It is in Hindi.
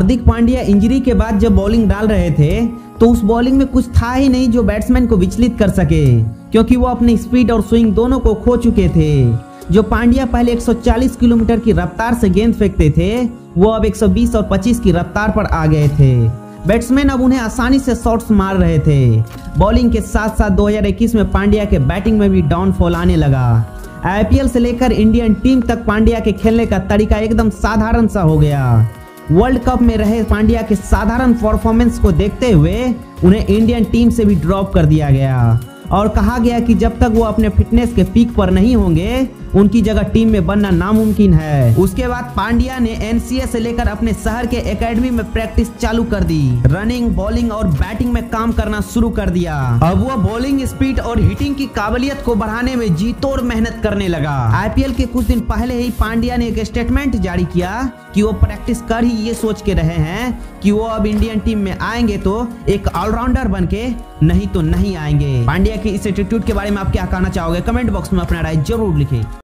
हार्दिक पांड्या इंजरी के बाद जब बॉलिंग डाल रहे थे तो उस बॉलिंग में कुछ था ही नहीं जो बैट्समैन को विचलित कर सके, क्योंकि वो अपनी स्पीड और स्विंग दोनों को खो चुके थे। जो पांड्या पहले 140 किलोमीटर की रफ्तार से गेंद फेंकते थे, वो अब 120 और 25 की रफ्तार पर आ गए थे। बैट्समैन अब उन्हें आसानी से शॉट्स मार रहे थे। बॉलिंग के साथ साथ 2021 में पांड्या के बैटिंग में भी डाउनफॉल आने लगा। आईपीएल से लेकर इंडियन टीम तक पांड्या के खेलने का तरीका एकदम साधारण सा हो गया। वर्ल्ड कप में रहे पांड्या के साधारण परफॉर्मेंस को देखते हुए उन्हें इंडियन टीम से भी ड्रॉप कर दिया गया और कहा गया कि जब तक वो अपने फिटनेस के पीक पर नहीं होंगे उनकी जगह टीम में बनना नामुमकिन है। उसके बाद पांड्या ने एनसीए से लेकर अपने शहर के एकेडमी में प्रैक्टिस चालू कर दी। रनिंग, बॉलिंग और बैटिंग में काम करना शुरू कर दिया। अब वो बॉलिंग स्पीड और हिटिंग की काबिलियत को बढ़ाने में जी तोड़ मेहनत करने लगा। आईपीएल के कुछ दिन पहले ही पांड्या ने एक स्टेटमेंट जारी किया कि वो प्रैक्टिस कर ही ये सोच के रहे हैं कि वो अब इंडियन टीम में आएंगे तो एक ऑलराउंडर बन के, नहीं तो नहीं आएंगे। पांड्या की इस एटीट्यूड के बारे में आप क्या कहना चाहोगे? कमेंट बॉक्स में अपना राय जरूर लिखें।